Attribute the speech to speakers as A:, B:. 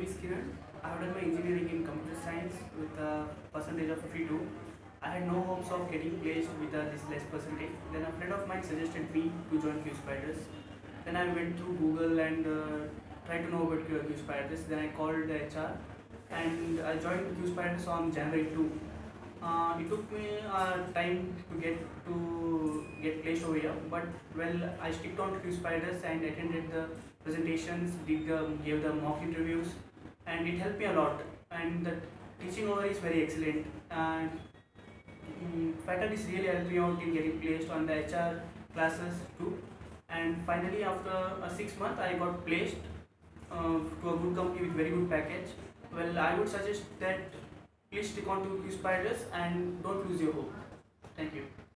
A: is Kiran. I have done my engineering in computer science with a percentage of 52. I had no hopes of getting placed with this less percentage. Then a friend of mine suggested me to join QSpiders. Then I went through Google and tried to know about QSpiders. Then I called the HR and I joined QSpiders on January 2. It took me time to get placed over here, but well, I sticked on to QSpiders and attended the presentations, gave the mock interviews, and it helped me a lot. And the teaching over is very excellent, and faculties really helped me out in getting placed on the HR classes too. And finally, after 6 months, I got placed to a good company with very good package. Well, I would suggest that please stick on to QSpiders and don't lose your hope. Thank you.